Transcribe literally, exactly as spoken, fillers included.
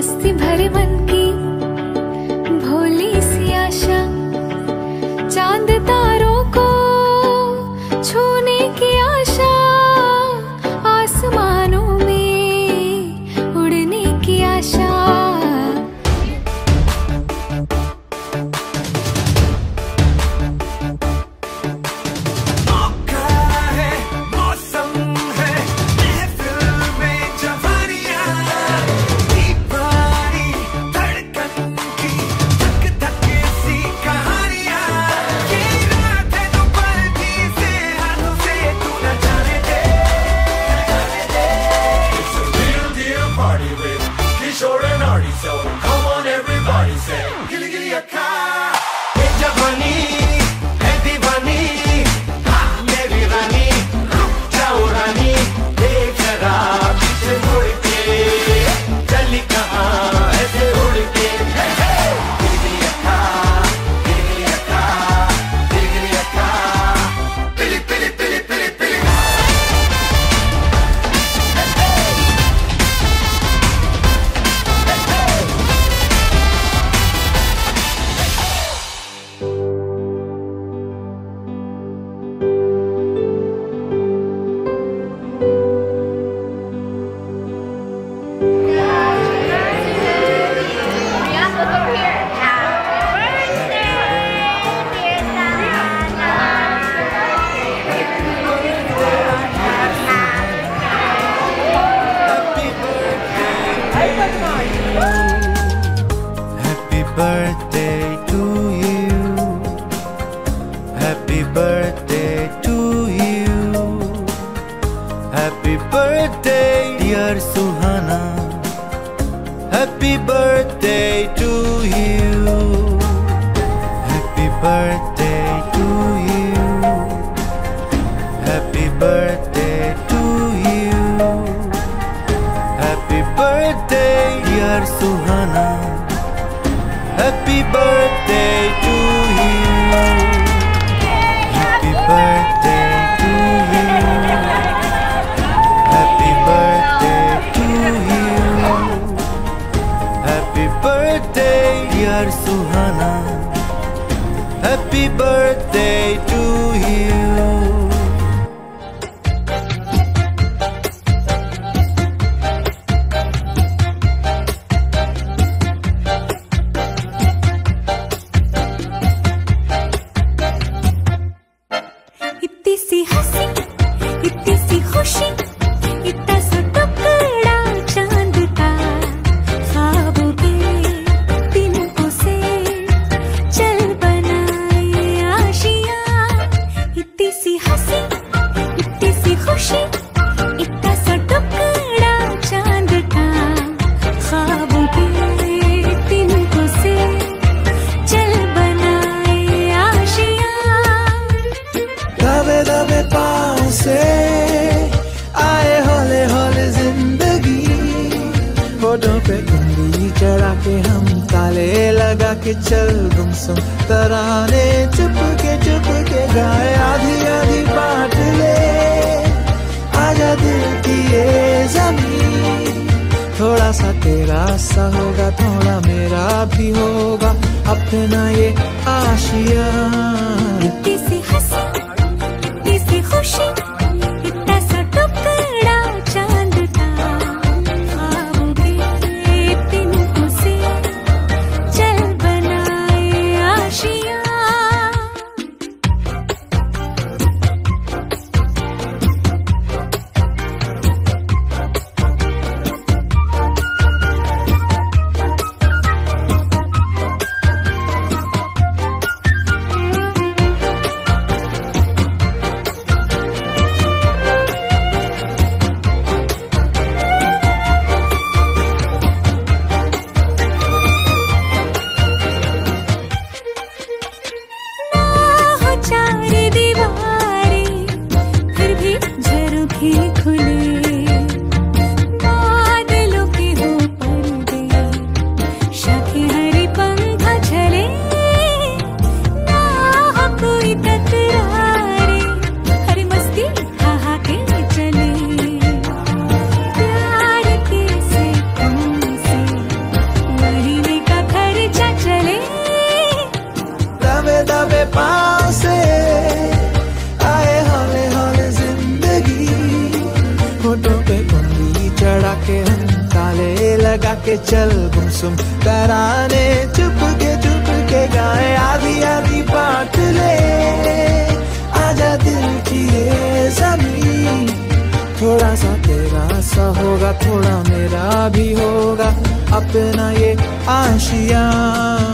मस्ती भरे मन की भोली सी आशा, चांद तारों को छूने की आशा, आसमानों में उड़ने की आशा। Birthday to you, happy birthday to you, happy birthday dear Suhana, happy birthday to you, happy birthday to you, happy birthday to you, happy birthday dear Suhana, happy birthday to you, happy birthday to you, happy birthday to you, happy birthday dear Suhana, happy birthday to you. इतनी सी हंसी, इतनी सी खुशी, इतना सा टुकड़ा चांद का, ख्वाबों के तिनकों से चल बनाए आशियाँ। इतनी सी हंसी, इतनी सी खुशी, इतना सा टुकड़ा चांद का, ख्वाबों के तिनकों से चल बनाए आशियाँ। दबे दबे पाँव से आए हौले हौले जिंदगी, होठों पे उंगली चढ़ा के हम ताले लगा के चल गुमसुम तराने चुप के चुप के गाए। आधी आधी बांट ले आजा दिल की ये ज़मीन, थोड़ा सा तेरा सा होगा थोड़ा मेरा भी होगा अपना ये आशिया। इतनी सी हंसी, इतनी सी खुशी, इतना सा टुकड़ा चांद का, ख्वाबों के तिनकों से चल बनाए आशियाँ। के चल गुमसुम तराने चुप के चुप के गाए आधी आधी बांट ले आजा दिल की ये ज़मीं थोड़ा सा तेरा सा होगा थोड़ा मेरा भी होगा अपना ये आशियाँ